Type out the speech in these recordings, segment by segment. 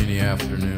rainy afternoon,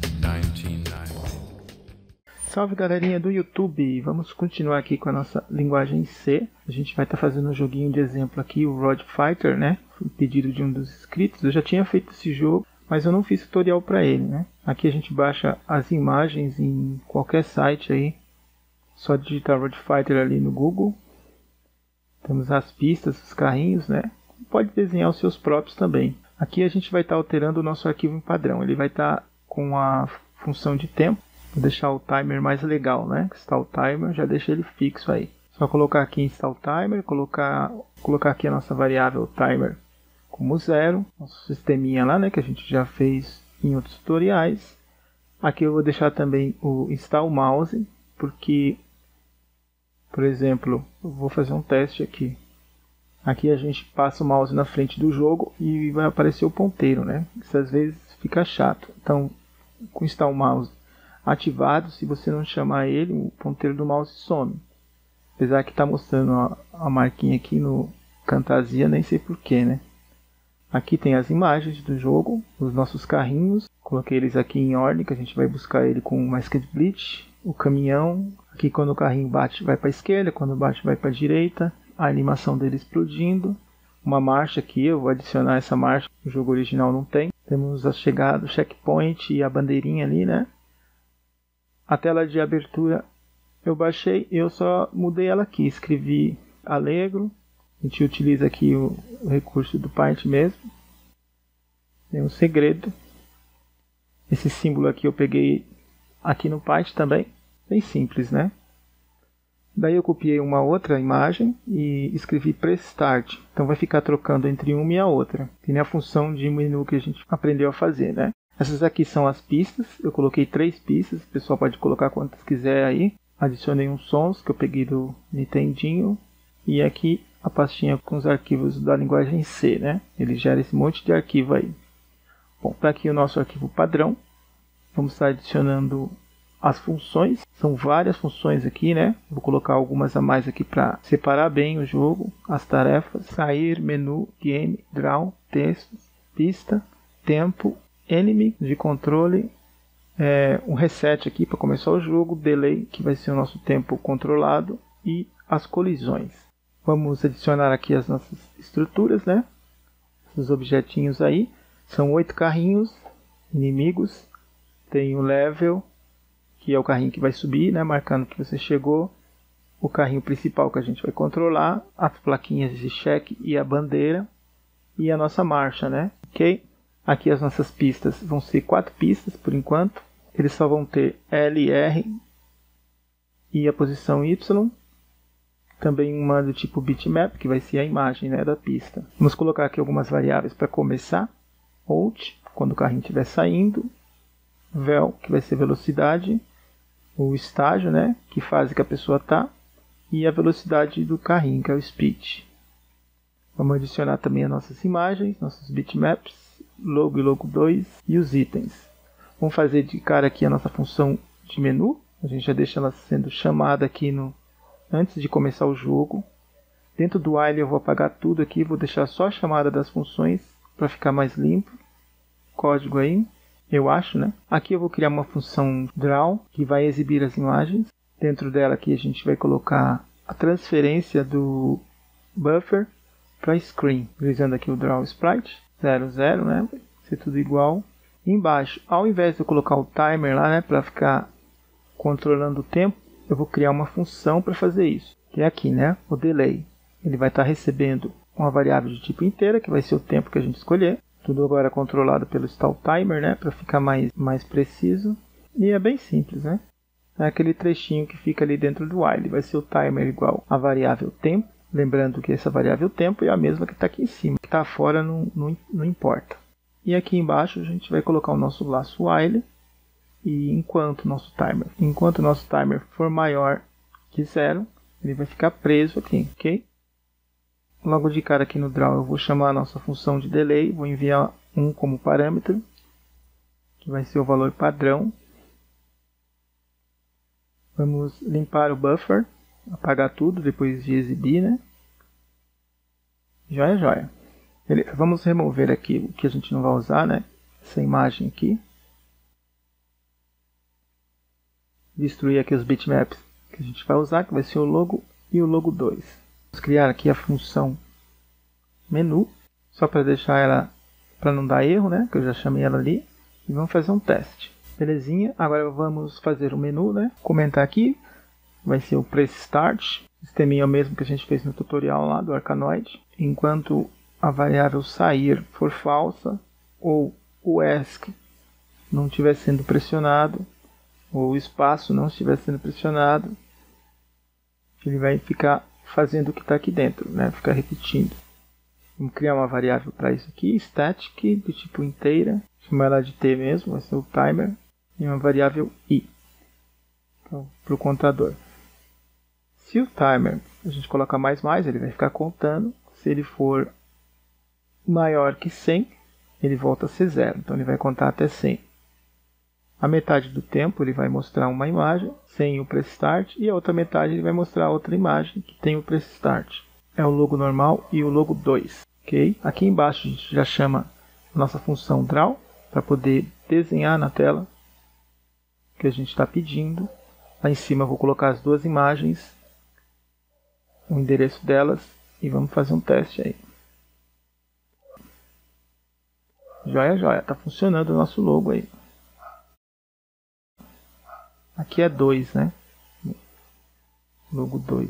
1990. Salve galerinha do YouTube, vamos continuar aqui com a nossa linguagem C. A gente vai estar fazendo um joguinho de exemplo aqui, o Road Fighter, né? Foi pedido de um dos inscritos. Eu já tinha feito esse jogo, mas eu não fiz tutorial para ele, né? Aqui a gente baixa as imagens em qualquer site aí. Só digitar Road Fighter ali no Google. Temos as pistas, os carrinhos, né? Pode desenhar os seus próprios também. Aqui a gente vai estar alterando o nosso arquivo em padrão. Ele vai estar com a função de tempo. Vou deixar o timer mais legal, né? Install timer, já deixa ele fixo aí. Só colocar aqui install timer, colocar aqui a nossa variável timer como 0. Nosso sisteminha lá, né? Que a gente já fez em outros tutoriais. Aqui eu vou deixar também o install mouse, porque, por exemplo, eu vou fazer um teste aqui. Aqui a gente passa o mouse na frente do jogo e vai aparecer o ponteiro, né? Isso às vezes fica chato. Então, com install mouse ativado, se você não chamar ele, o ponteiro do mouse some. Apesar que está mostrando a marquinha aqui no Camtasia, nem sei porquê, né? Aqui tem as imagens do jogo, os nossos carrinhos. Coloquei eles aqui em ordem, que a gente vai buscar ele com o Masked Bleach. O caminhão, aqui quando o carrinho bate vai para a esquerda, quando bate vai para a direita. A animação dele explodindo. Uma marcha aqui, eu vou adicionar essa marcha, o jogo original não tem. Temos a chegada, o checkpoint e a bandeirinha ali, né? A tela de abertura eu baixei, eu só mudei ela aqui, escrevi Allegro. A gente utiliza aqui o recurso do Paint mesmo. Tem um segredo. Esse símbolo aqui eu peguei aqui no Paint também, bem simples, né? Daí eu copiei uma outra imagem e escrevi Press Start. Então vai ficar trocando entre uma e a outra. Tem a função de menu que a gente aprendeu a fazer, né? Essas aqui são as pistas, eu coloquei 3 pistas, o pessoal pode colocar quantas quiser aí. Adicionei uns sons que eu peguei do Nintendinho. E aqui a pastinha com os arquivos da linguagem C, né? Ele gera esse monte de arquivo aí. Bom, está aqui o nosso arquivo padrão. Vamos estar adicionando as funções. São várias funções aqui, né? Vou colocar algumas a mais aqui para separar bem o jogo. As tarefas, sair, menu, game, draw, texto, pista, tempo, enemy de controle, um reset aqui para começar o jogo, delay que vai ser o nosso tempo controlado e as colisões. Vamos adicionar aqui as nossas estruturas, né? Esses objetinhos aí, são 8 carrinhos, inimigos, tem o level, que é o carrinho que vai subir, né? Marcando que você chegou, o carrinho principal que a gente vai controlar, as plaquinhas de check e a bandeira e a nossa marcha, né? Ok? Aqui as nossas pistas vão ser 4 pistas por enquanto. Eles só vão ter L, R e a posição Y. Também uma do tipo bitmap, que vai ser a imagem, né, da pista. Vamos colocar aqui algumas variáveis para começar. Out, quando o carrinho estiver saindo. Vel, que vai ser velocidade. O estágio, né, que fase que a pessoa está. E a velocidade do carrinho, que é o speed. Vamos adicionar também as nossas imagens, nossos bitmaps. Logo e logo 2 e os itens. Vamos fazer de cara aqui a nossa função de menu. A gente já deixa ela sendo chamada aqui antes de começar o jogo. Dentro do while eu vou apagar tudo aqui, vou deixar só a chamada das funções para ficar mais limpo. Código aí, eu acho, né? Aqui eu vou criar uma função draw que vai exibir as imagens. Dentro dela aqui a gente vai colocar a transferência do buffer para screen, utilizando aqui o draw sprite. 00, né? Vai ser tudo igual. E embaixo, ao invés de eu colocar o timer lá, né, para ficar controlando o tempo, eu vou criar uma função para fazer isso. Que é aqui, né? O delay. Ele vai estar recebendo uma variável de tipo inteira, que vai ser o tempo que a gente escolher. Tudo agora controlado pelo stall timer, né, para ficar mais preciso. E é bem simples, né? É aquele trechinho que fica ali dentro do while. Vai ser o timer igual a variável tempo. Lembrando que essa variável tempo é a mesma que está aqui em cima. Que está fora não importa. E aqui embaixo a gente vai colocar o nosso laço while. E enquanto o nosso timer for maior que 0, ele vai ficar preso aqui, ok? Logo de cara aqui no draw eu vou chamar a nossa função de delay. Vou enviar 1 como parâmetro, que vai ser o valor padrão. Vamos limpar o buffer. Apagar tudo depois de exibir, né? Joia, joia. Vamos remover aqui o que a gente não vai usar, né? Essa imagem aqui. destruir aqui os bitmaps que a gente vai usar, que vai ser o logo e o logo 2. Vamos criar aqui a função menu, só para deixar ela, para não dar erro, né? Que eu já chamei ela ali. E vamos fazer um teste. Belezinha, agora vamos fazer o menu, né? Comentar aqui, vai ser o Press Start. O sisteminha é o mesmo que a gente fez no tutorial lá do Arkanoid. Enquanto a variável sair for falsa, ou o ESC não estiver sendo pressionado, ou o espaço não estiver sendo pressionado, ele vai ficar fazendo o que está aqui dentro, né? Ficar repetindo. Vamos criar uma variável para isso aqui, static, do tipo inteira, chamar ela de t mesmo, vai ser o timer, e uma variável i, então, para o contador. Se o timer a gente colocar mais, ele vai ficar contando. Se ele for maior que 100, ele volta a ser 0, então ele vai contar até 100. A metade do tempo ele vai mostrar uma imagem sem o Press Start, e a outra metade ele vai mostrar outra imagem que tem o Press Start. É o logo normal e o logo 2. Okay? Aqui embaixo a gente já chama a nossa função draw para poder desenhar na tela o que a gente está pedindo. Lá em cima eu vou colocar as duas imagens, o endereço delas, e vamos fazer um teste aí. Joia, joia, está funcionando o nosso logo aí. Aqui é 2, né? Logo 2.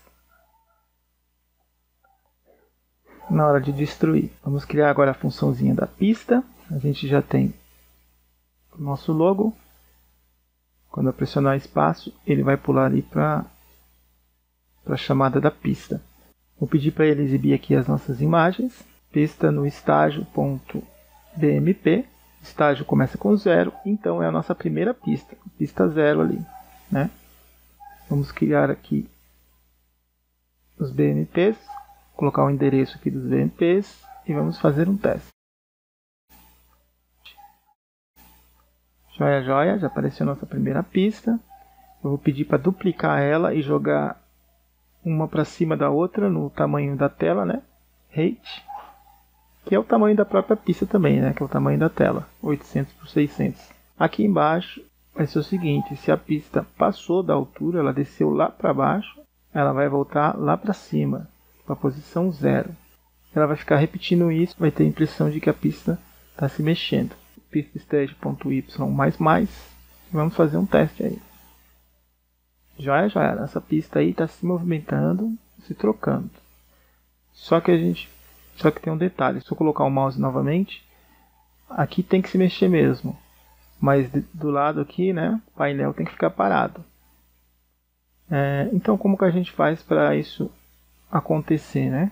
Na hora de destruir, vamos criar agora a funçãozinha da pista. A gente já tem o nosso logo. Quando eu pressionar espaço, ele vai pular ali para a chamada da pista. Vou pedir para ele exibir aqui as nossas imagens. Pista no estágio.bmp. Estágio começa com 0, então é a nossa primeira pista. Pista 0 ali, né? Vamos criar aqui os BMPs. Colocar o endereço aqui dos BMPs e vamos fazer um teste. Joia, joia, já apareceu a nossa primeira pista. Eu vou pedir para duplicar ela e jogar uma para cima da outra no tamanho da tela, né? Height, que é o tamanho da própria pista também, né? Que é o tamanho da tela, 800 por 600. Aqui embaixo vai ser o seguinte: se a pista passou da altura, ela desceu lá para baixo, ela vai voltar lá para cima, para a posição 0. Ela vai ficar repetindo isso, vai ter a impressão de que a pista está se mexendo. Pista stage.y++, vamos fazer um teste aí. Já, essa pista aí está se movimentando, se trocando. Só que tem um detalhe: se eu colocar o mouse novamente, aqui tem que se mexer mesmo, mas do lado aqui, né, o painel tem que ficar parado. Então como que a gente faz para isso acontecer, né?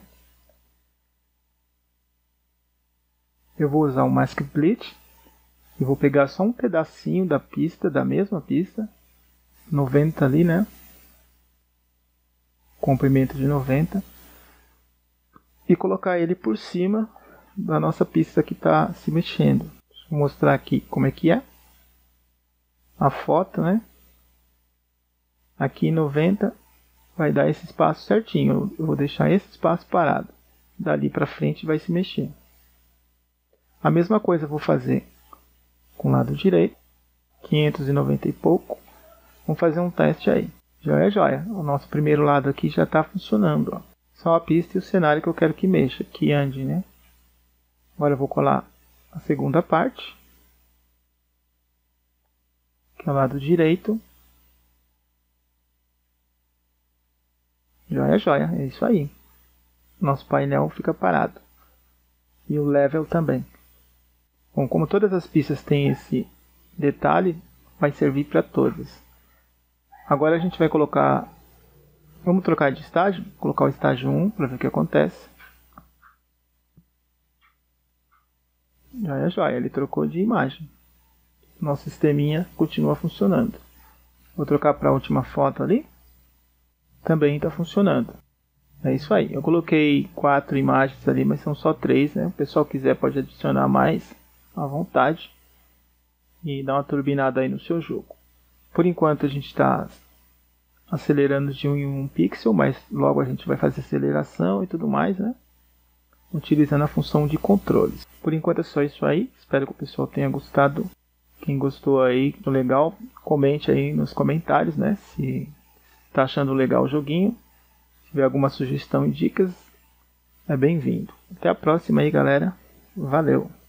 Eu vou usar o Mask Split e vou pegar só um pedacinho da pista, da mesma pista, 90 ali, né? Comprimento de 90, e colocar ele por cima da nossa pista que está se mexendo. Deixa eu mostrar aqui como é que é a foto, né? Aqui em 90 vai dar esse espaço certinho. Eu vou deixar esse espaço parado. Dali para frente vai se mexer. A mesma coisa eu vou fazer com o lado direito, 590 e pouco. Vamos fazer um teste aí. Joia, joia. O nosso primeiro lado aqui já está funcionando, ó. Só a pista e o cenário que eu quero que mexa, que ande, né? Agora eu vou colar a segunda parte, que é o lado direito. Joia, joia. É isso aí. Nosso painel fica parado. E o level também. Bom, como todas as pistas têm esse detalhe, vai servir para todas. Agora a gente vai colocar... Vamos trocar de estágio, colocar o estágio 1 para ver o que acontece. Joia, joia, ele trocou de imagem. Nosso sisteminha continua funcionando. Vou trocar para a última foto ali. Também está funcionando. É isso aí. Eu coloquei 4 imagens ali, mas são só 3, né? O pessoal quiser pode adicionar mais à vontade e dar uma turbinada aí no seu jogo. Por enquanto a gente está acelerando de 1 em 1 pixel, mas logo a gente vai fazer aceleração e tudo mais, né? Utilizando a função de controles. Por enquanto é só isso aí. Espero que o pessoal tenha gostado Quem gostou aí do legal, comente aí nos comentários, né? Se tá achando legal o joguinho. Se tiver alguma sugestão e dicas, é bem-vindo. Até a próxima aí, galera. Valeu!